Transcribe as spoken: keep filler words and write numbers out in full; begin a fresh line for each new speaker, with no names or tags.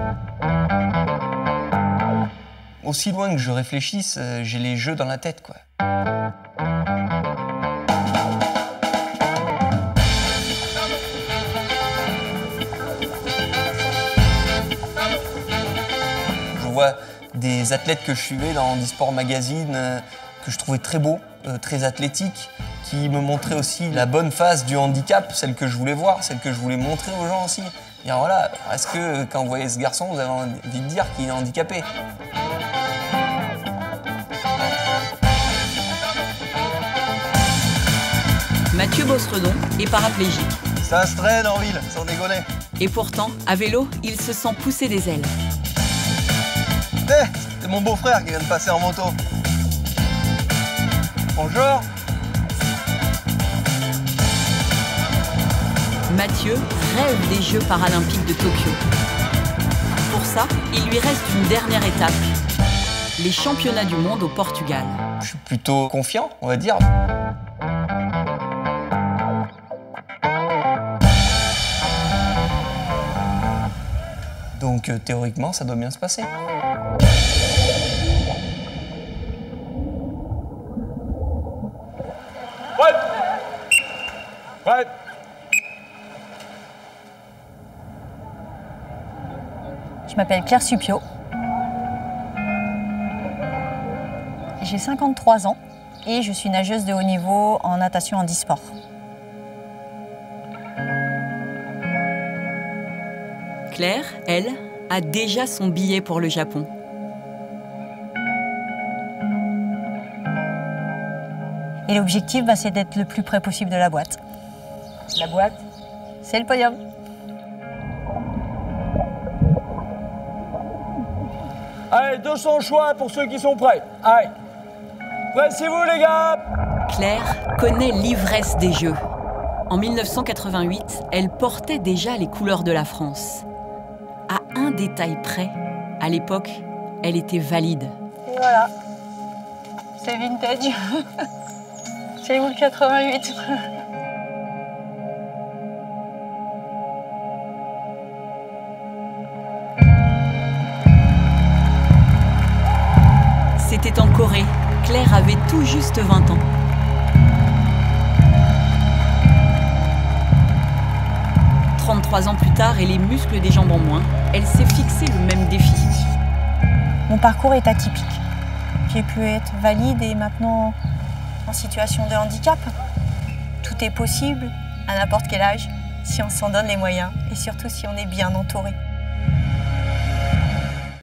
Aussi loin que je réfléchisse, euh, j'ai les jeux dans la tête, quoi. Je vois des athlètes que je suivais dans Handisport Magazine, euh, que je trouvais très beaux, euh, très athlétiques, qui me montraient aussi la bonne face du handicap, celle que je voulais voir, celle que je voulais montrer aux gens aussi. Dire voilà, est-ce que quand vous voyez ce garçon, vous avez envie de dire qu'il est handicapé?
Mathieu Bossredon est paraplégique.
Ça se traîne en ville, sans déconner.
Et pourtant, à vélo, il se sent pousser des ailes.
Hé, c'est mon beau-frère qui vient de passer en moto. Bonjour.
Mathieu rêve des Jeux paralympiques de Tokyo. Pour ça, il lui reste une dernière étape, les championnats du monde au Portugal.
Je suis plutôt confiant, on va dire. Donc euh, théoriquement, ça doit bien se passer.
Ouais. Ouais.
Je m'appelle Claire Suppiot. J'ai cinquante-trois ans et je suis nageuse de haut niveau en natation handisport.
Claire, elle, a déjà son billet pour le Japon.
Et l'objectif, bah, c'est d'être le plus près possible de la boîte. La boîte, c'est le podium.
Allez, deux cents choix pour ceux qui sont prêts. Allez. Pressez-vous, les gars.
Claire connaît l'ivresse des Jeux. En mille neuf cent quatre-vingt-huit, elle portait déjà les couleurs de la France. À un détail près, à l'époque, elle était valide.
Et voilà, c'est vintage. C'est vous le quatre-vingt-huit.
C'était en Corée. Claire avait tout juste vingt ans. trente-trois ans plus tard et les muscles des jambes en moins, elle s'est fixé le même défi.
Mon parcours est atypique. J'ai pu être valide et maintenant en situation de handicap. Tout est possible à n'importe quel âge si on s'en donne les moyens et surtout si on est bien entouré.